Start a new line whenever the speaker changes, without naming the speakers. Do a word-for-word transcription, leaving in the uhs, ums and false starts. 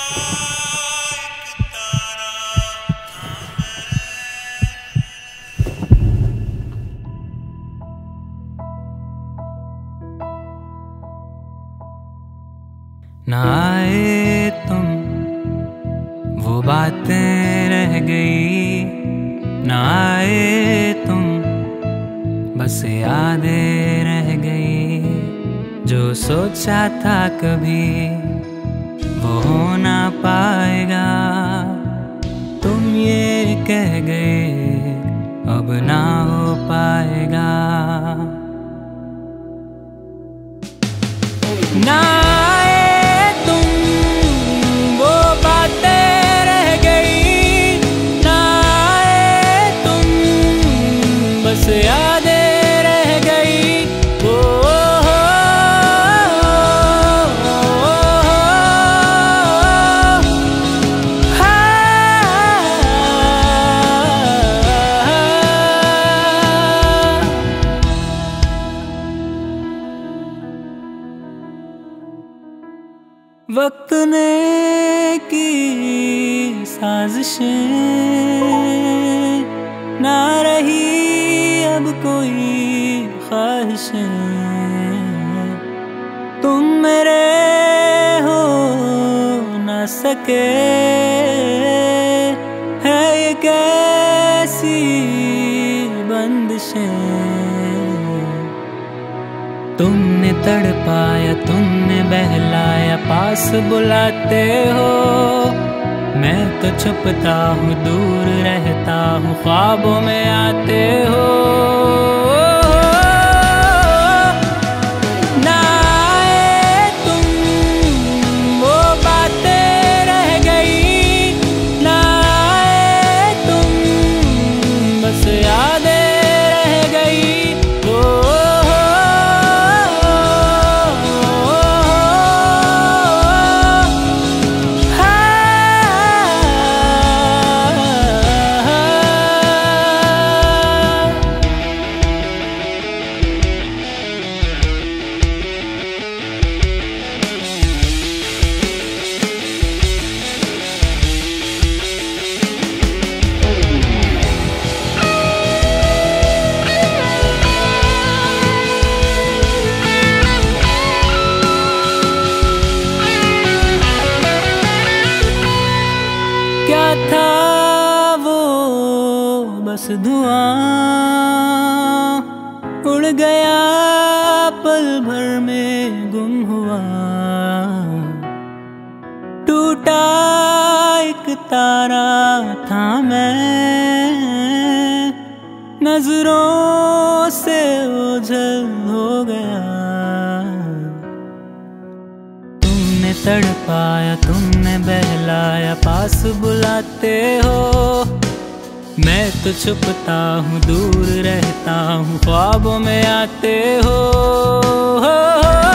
ना आए तुम, वो बातें रह गई। ना आए तुम, बस यादें रह गई। जो सोचा था कभी वो हो ना पाएगा, तुम ये कह गए अब ना हो पाएगा। ना यादें रह गई। ओ, हो, वक्त ने की साजिशें ना रही अब कोई ख्वाहिशें। तुम मेरे हो ना सके, है ये कैसी बंदिशें। तुमने तड़पाया, तुमने बहलाया, पास बुलाते हो। मैं तो छुपता हूँ, दूर रहता हूँ, ख्वाबों में आते हो। ना आए तुम, वो बातें रह गई। ना आए तुम, बस यादें रह गई। ओ, बस धुआं उड़ गया, पल भर में गुम हुआ। टूटा एक तारा था मैं, नजरों से ओझल हो गया। तुमने तड़पाया, तुमने बहलाया, पास बुलाते हो। मैं तो छुपता हूँ, दूर रहता हूँ, ख्वाबों में आते हो, हो, हो।